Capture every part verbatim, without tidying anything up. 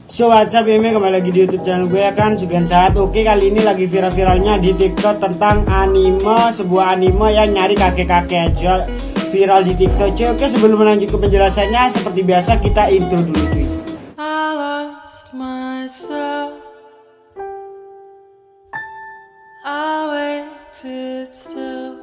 So what's up, ini kembali lagi di YouTube channel gue ya kan, Sugen Saat. Oke, kali ini lagi viral-viralnya di TikTok tentang anime, sebuah anime yang nyari kakek-kakek aja viral di TikTok. Cuy, oke, sebelum lanjut ke penjelasannya, seperti biasa kita intro dulu cuy. I lost myself. I waited still.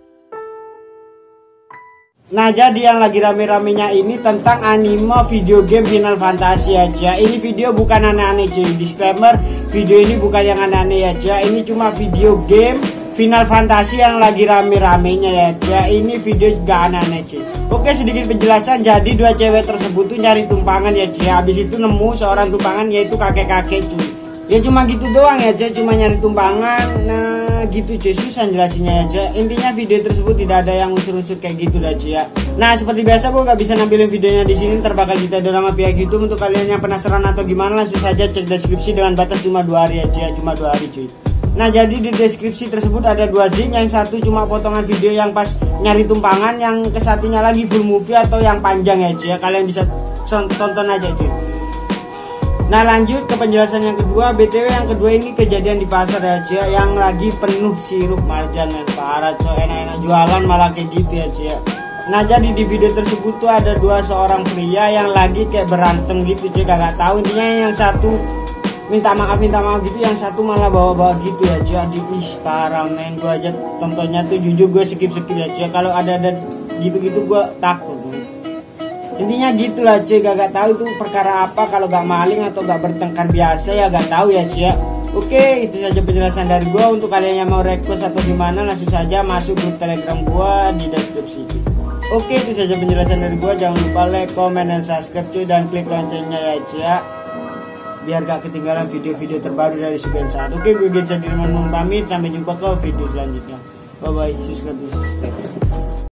Nah, jadi yang lagi rame-ramenya ini tentang anime video game Final Fantasy aja. Ini video bukan aneh-aneh cuy. Disclaimer, video ini bukan yang aneh-aneh aja. Ini cuma video game Final Fantasy yang lagi rame-ramenya ya. Ya, ini video juga aneh-aneh cuy. Oke, sedikit penjelasan. Jadi dua cewek tersebut tuh nyari tumpangan ya cuy. Habis itu nemu seorang tumpangan, yaitu kakek-kakek cuy. Ya cuma gitu doang ya cuy, cuma nyari tumpangan. Nah gitu cuy, susah jelasinnya aja. Intinya video tersebut tidak ada yang unsur-unsur kayak gitu dah cuy ya. Nah seperti biasa gue gak bisa nampilin videonya di sini, terbakal kita drama pihak YouTube. Untuk kalian yang penasaran atau gimana, langsung saja cek deskripsi dengan batas cuma dua hari aja, cuma dua hari cuy. Nah jadi di deskripsi tersebut ada dua link, yang satu cuma potongan video yang pas nyari tumpangan, yang kesatunya lagi full movie atau yang panjang ya cuy ya. Kalian bisa tonton aja cuy. Nah lanjut ke penjelasan yang kedua. B T W yang kedua ini kejadian di pasar ya cuy, yang lagi penuh sirup marjan men, parah cuy, enak-enak jualan malah kayak gitu ya cuy. Nah jadi di video tersebut tuh ada dua seorang pria yang lagi kayak berantem gitu cuy, gak tahu intinya. Yang satu minta maaf minta maaf gitu, yang satu malah bawa-bawa gitu ya cuy. Aduh ih parah men, gua aja tontonnya tuh jujur gue skip-skip ya cuy. Kalau ada-ada gitu-gitu gue takut. Intinya gitulah cuy, gak, gak tahu itu perkara apa, kalau gak maling atau gak bertengkar biasa ya gak tahu ya cuy ya. Oke, itu saja penjelasan dari gua. Untuk kalian yang mau request atau gimana, langsung saja masuk grup Telegram gua di deskripsi. Oke, itu saja penjelasan dari gua. Jangan lupa like, comment, dan subscribe cuy, dan klik loncengnya ya cuy ya, biar gak ketinggalan video-video terbaru dari Sugen Saat. Oke, gue Gensa Dirman pamit, sampai jumpa ke video selanjutnya. Bye bye, subscribe subscribe.